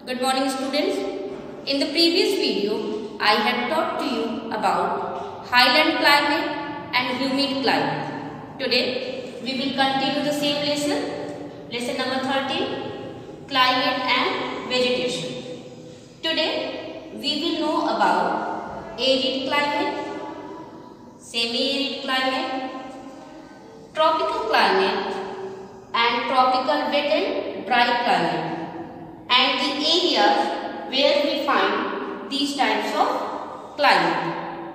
Good morning students. In the previous video, I had taught to you about highland climate and humid climate. Today, we will continue the same lesson. Lesson number 13, climate and vegetation. Today, we will know about arid climate, semi-arid climate, tropical climate and tropical wet and dry climate, and the areas where we find these types of climate.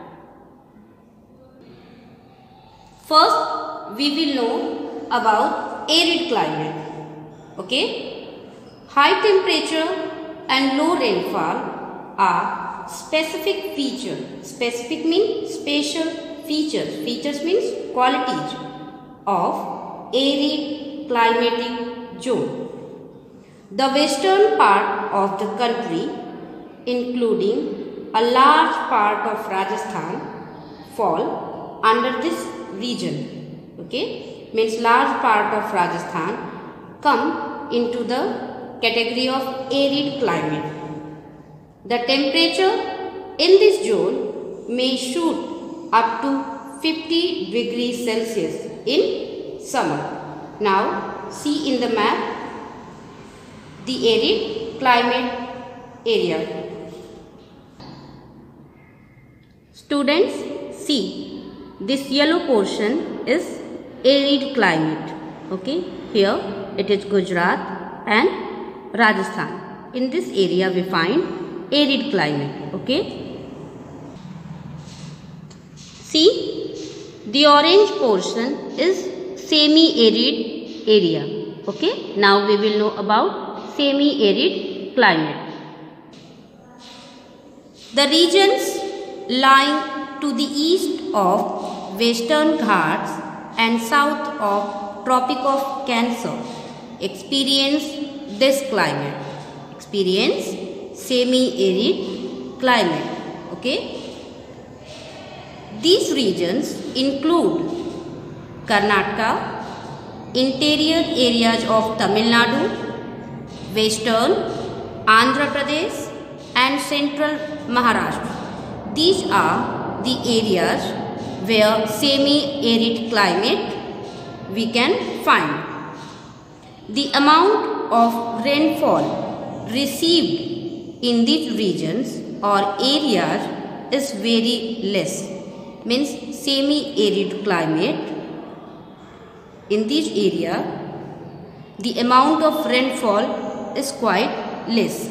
First, we will know about arid climate. Okay? High temperature and low rainfall are specific features. Specific means special features. Features means qualities of arid climatic zone. The western part of the country, including a large part of Rajasthan, fall under this region. Okay, means large part of Rajasthan come into the category of arid climate. The temperature in this zone may shoot up to 50 degrees Celsius in summer. Now see in the map the arid climate area. Students, see, this yellow portion is arid climate. Okay, here it is Gujarat and Rajasthan. In this area we find arid climate. Okay, see, the orange portion is semi-arid area. Okay, now we will know about semi-arid climate. The regions lying to the east of Western Ghats and south of Tropic of Cancer experience this climate. Experience semi-arid climate. Okay. These regions include Karnataka, interior areas of Tamil Nadu, Western Andhra Pradesh and Central Maharashtra. These are the areas where semi-arid climate we can find. The amount of rainfall received in these regions or areas is very less. Means semi-arid climate. In this area, the amount of rainfall is quite less,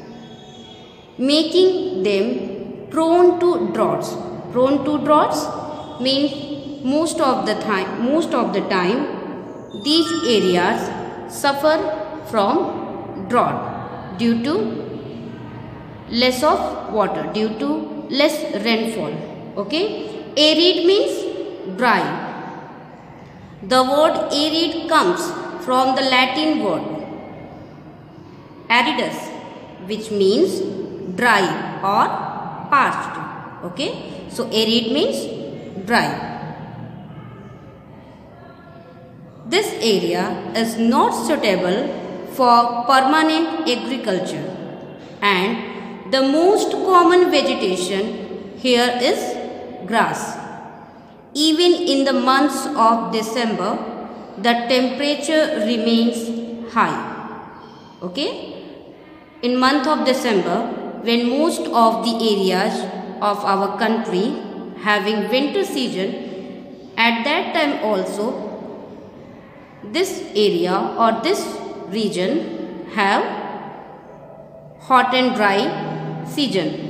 making them prone to droughts. Prone to droughts means most of the time these areas suffer from drought due to less of water, due to less rainfall. Okay, arid means dry. The word arid comes from the Latin word aridus, which means dry or parched. Okay, so arid means dry. This area is not suitable for permanent agriculture, and the most common vegetation here is grass. Even in the months of December, the temperature remains high. Okay, in month of December, when most of the areas of our country having winter season, at that time also this area or this region have hot and dry season.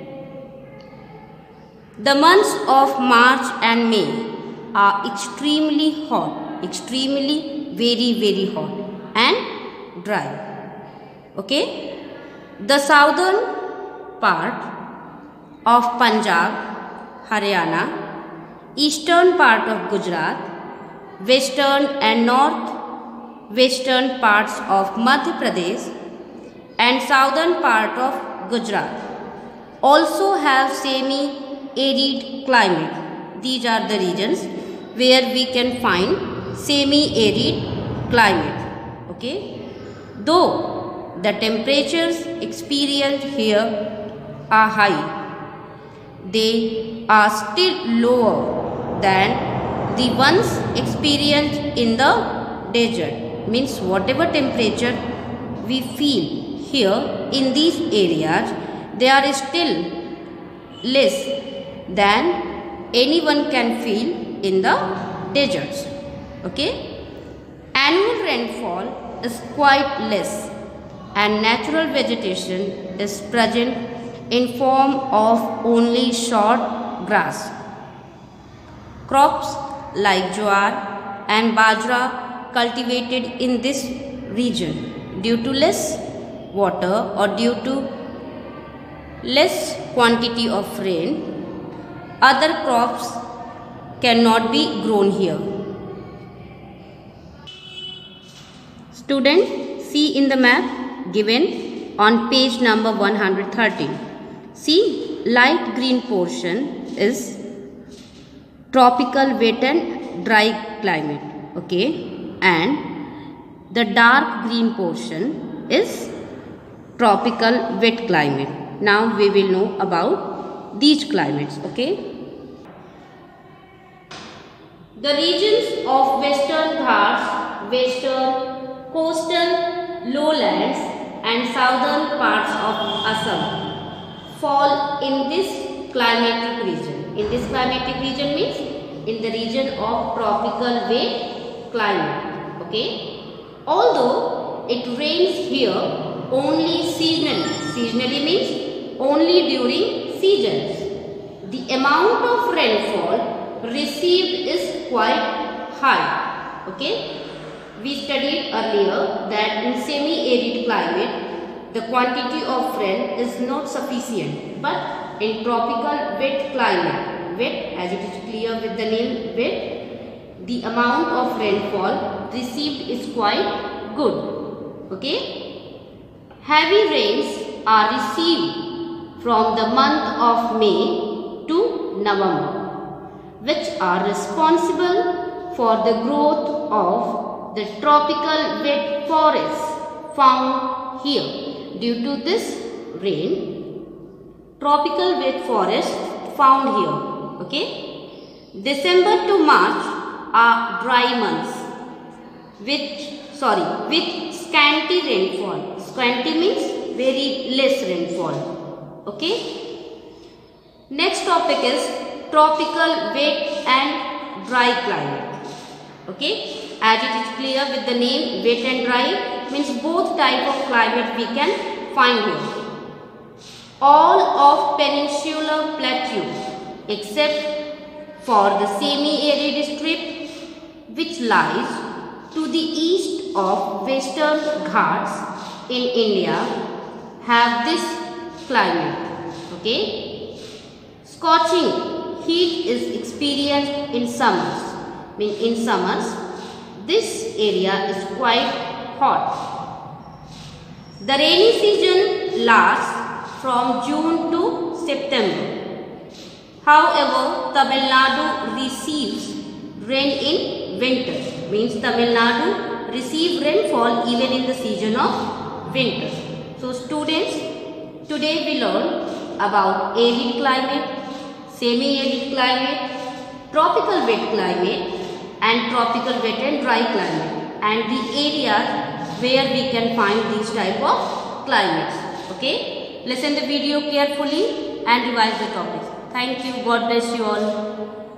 The months of March and May are extremely hot, extremely very hot and dry. Okay. The southern part of Punjab, Haryana, eastern part of Gujarat, western and north-western parts of Madhya Pradesh and southern part of Gujarat also have semi-arid climate. These are the regions where we can find semi-arid climate. Okay, though the temperatures experienced here are high. They are still lower than the ones experienced in the desert. Means whatever temperature we feel here in these areas, they are still less than anyone can feel in the deserts. Okay? Annual rainfall is quite less and natural vegetation is present in form of only short grass. Crops like jowar and bajra cultivated in this region due to less water or due to less quantity of rain. Other crops cannot be grown here. Student, see in the map given on page number 113. See, light green portion is tropical wet and dry climate. Okay, and the dark green portion is tropical wet climate. Now we will know about these climates. Okay. The regions of Western Ghats, Western coastal lowlands and southern parts of Assam fall in this climatic region. In this climatic region means in the region of tropical wet climate. Okay. Although it rains here only seasonally. Seasonally means only during seasons. The amount of rainfall received is quite high. Okay. We studied earlier that in semi-arid climate, the quantity of rain is not sufficient. But in tropical wet climate, wet as it is clear with the name wet, the amount of rainfall received is quite good. Okay. Heavy rains are received from the month of May to November, which are responsible for the growth of the tropical wet forests found here. Due to this rain, tropical wet forests found here. Okay. December to March are dry months with scanty rainfall. Scanty means very less rainfall. Okay. Next topic is tropical wet and dry climate. Okay. As it is clear with the name wet and dry means both type of climate we can find here. All of peninsular plateau except for the semi-arid strip which lies to the east of Western Ghats in India have this climate. Okay. Scorching heat is experienced in summers. In summers, this area is quite hot. The rainy season lasts from June to September. However, Tamil Nadu receives rain in winters. Means Tamil Nadu receives rainfall even in the season of winter. So students, today we learn about arid climate, semi-arid climate, tropical wet climate and tropical wet and dry climate and the areas where we can find these type of climates. Okay. Listen the video carefully and revise the topics. Thank you. God bless you all.